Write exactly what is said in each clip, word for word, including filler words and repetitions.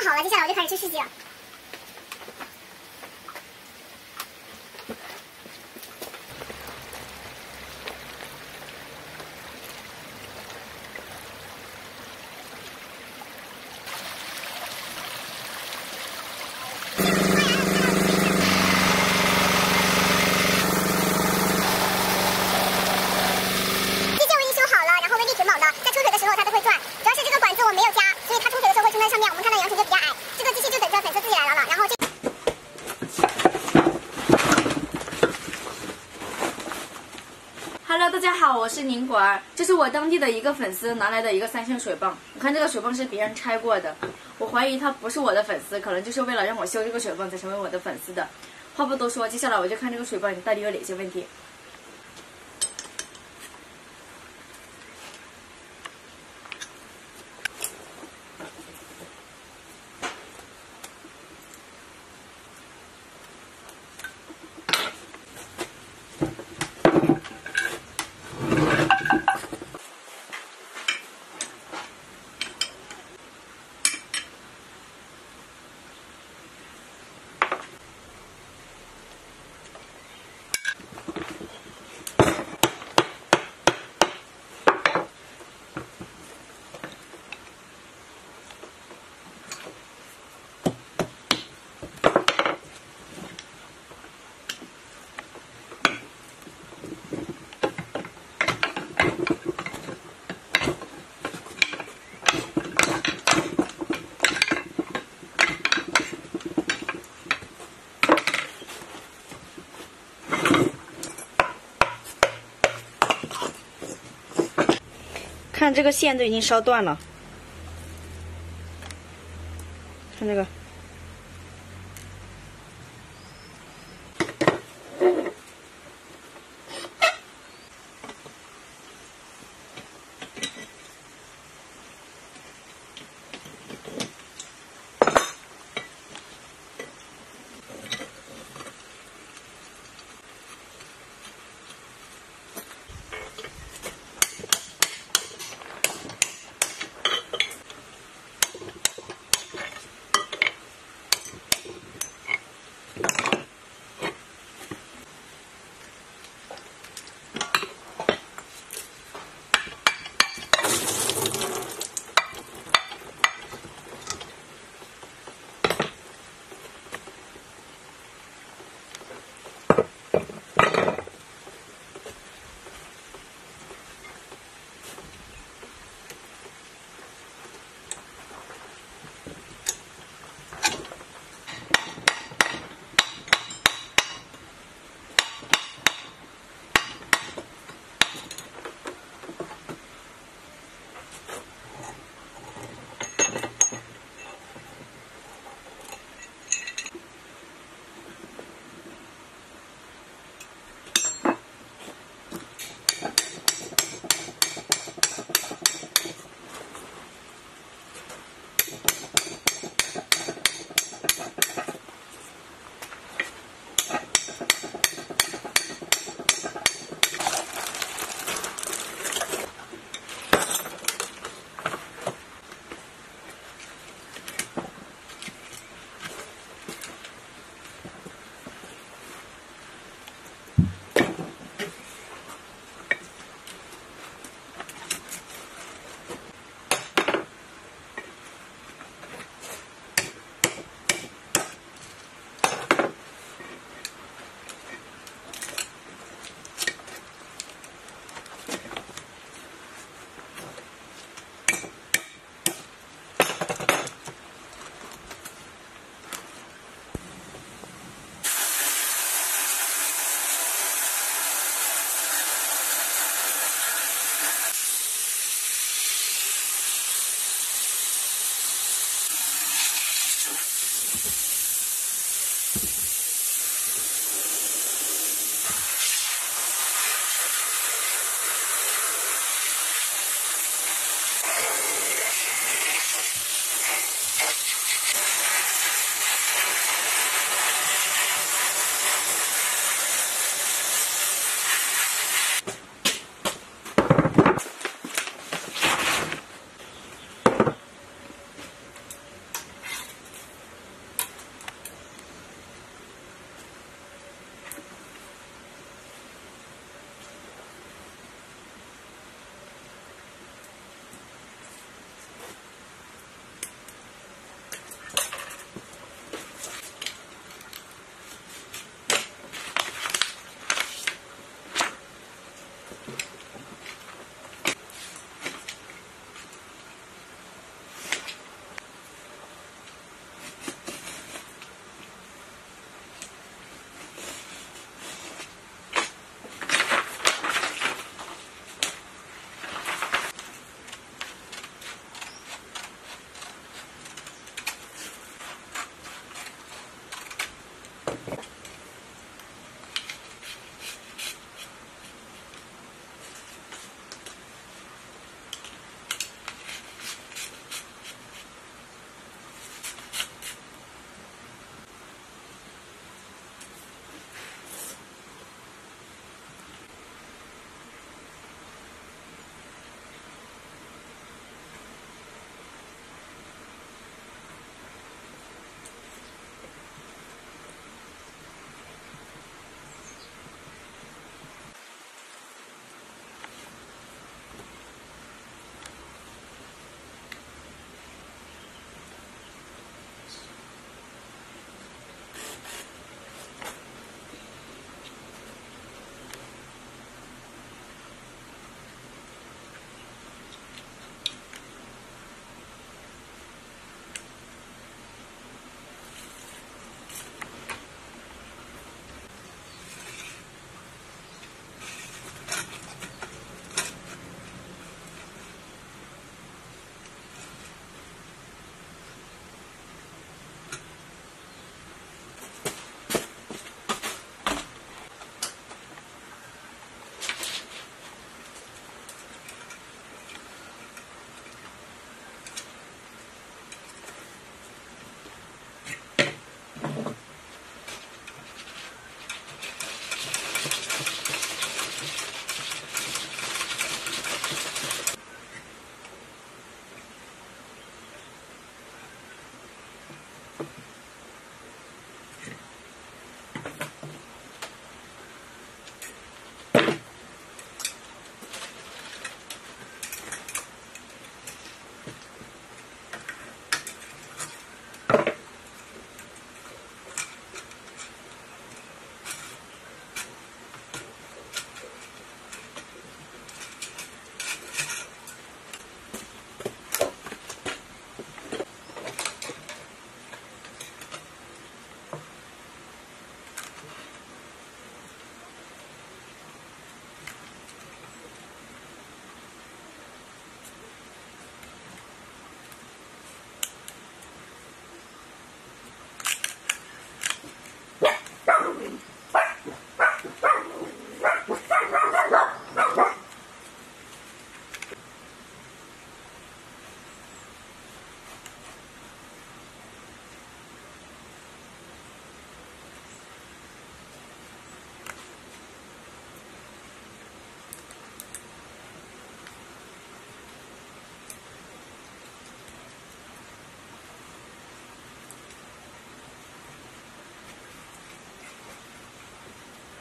好了，接下来我就开始去试机了。 Hello， 大家好，我是宁果儿，这是我当地的一个粉丝拿来的一个三线水泵。我看这个水泵是别人拆过的，我怀疑他不是我的粉丝，可能就是为了让我修这个水泵才成为我的粉丝的。话不多说，接下来我就看这个水泵到底有哪些问题。看这个线都已经烧断了，看这个。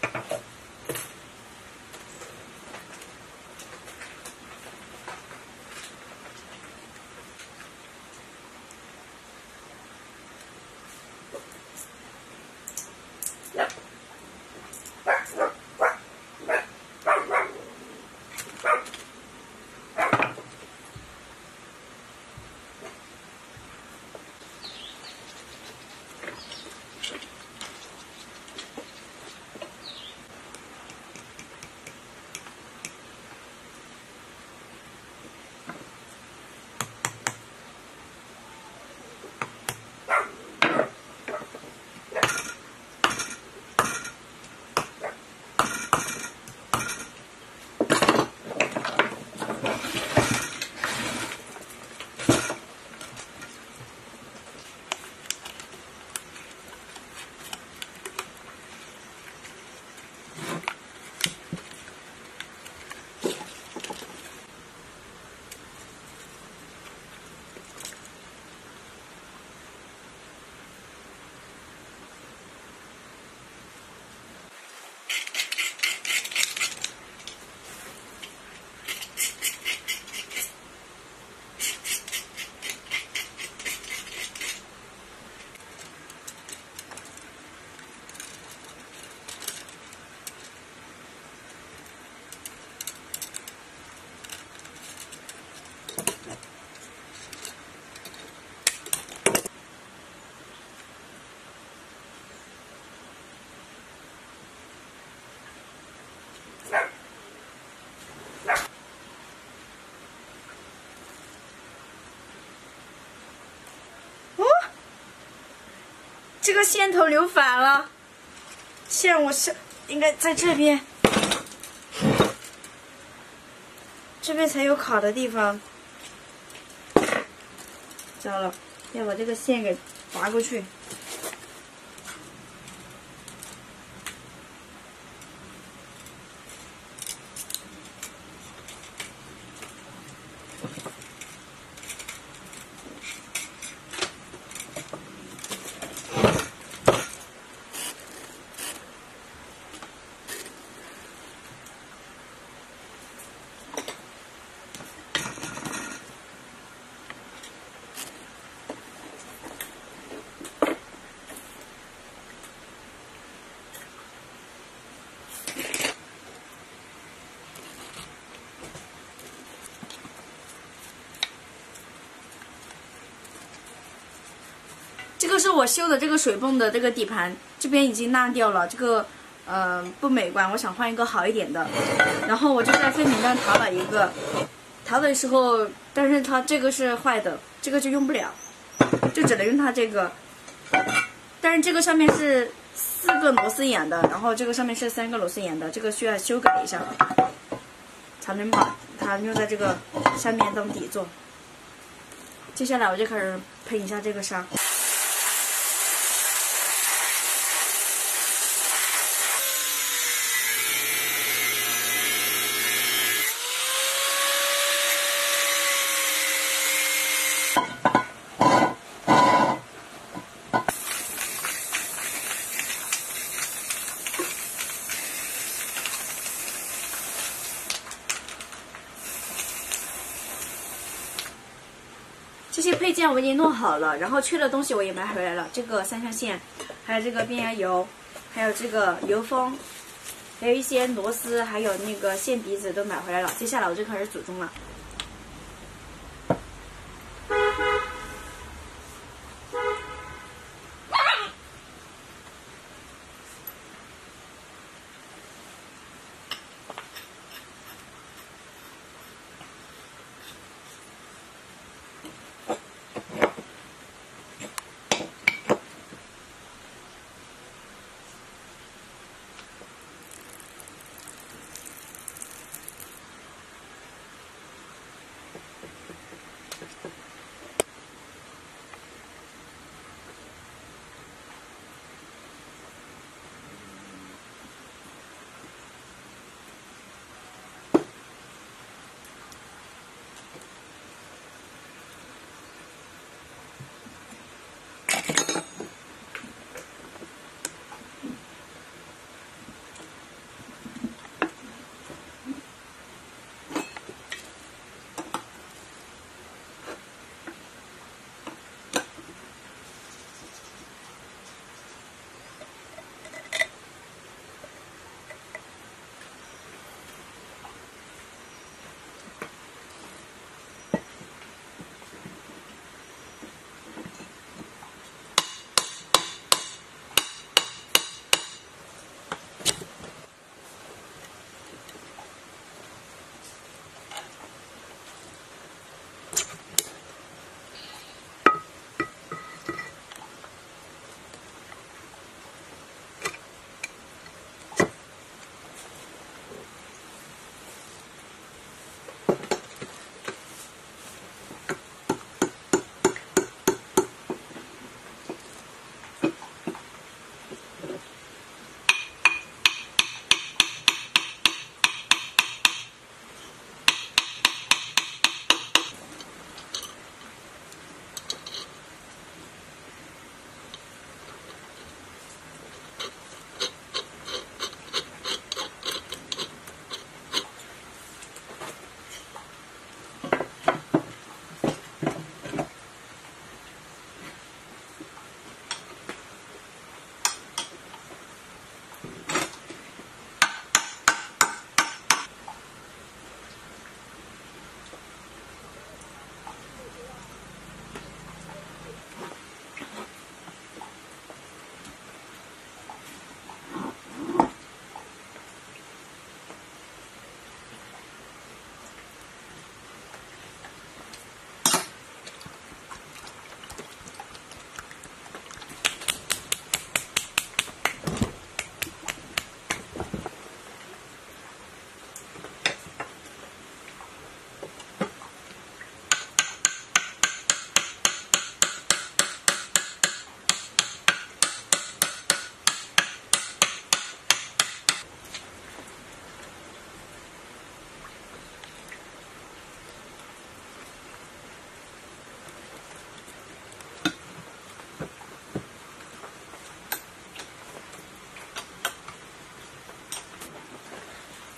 这个线头留反了，线我是应该在这边，这边才有卡的地方。糟了，要把这个线给拔过去。这个是我修的这个水泵的这个底盘，这边已经烂掉了，这个呃不美观，我想换一个好一点的。然后我就在废品站淘了一个，淘的时候，但是它这个是坏的，这个就用不了，就只能用它这个。但是这个上面是四个螺丝眼的，然后这个上面是三个螺丝眼的，这个需要修改一下，才能把它用在这个下面当底座。接下来我就开始喷一下这个砂。这些配件我已经弄好了，然后缺的东西我也买回来了，这个三象线，还有这个变压油，还有这个油封，还有一些螺丝，还有那个线鼻子都买回来了。接下来我就开始组装了。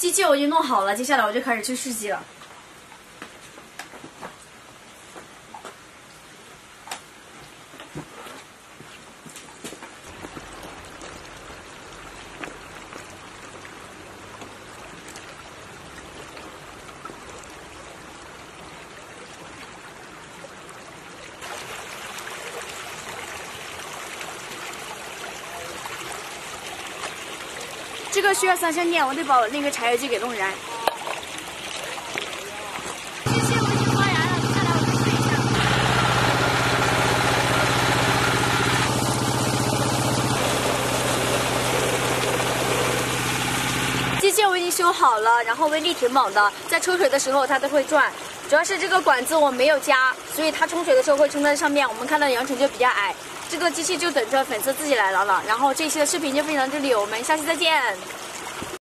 机器我已经弄好了，接下来我就开始去试机了。这个需要三相电，我得把我那个柴油机给弄燃。机器我已经刷燃了，接下来我就试一下。机器我已经修好了，然后威力挺猛的，在抽水的时候它都会转。主要是这个管子我没有加，所以它冲水的时候会冲在上面，我们看到扬尘就比较矮。这个机器就等着粉丝自己来捞了。然后这期的视频就分享到这里，我们下期再见。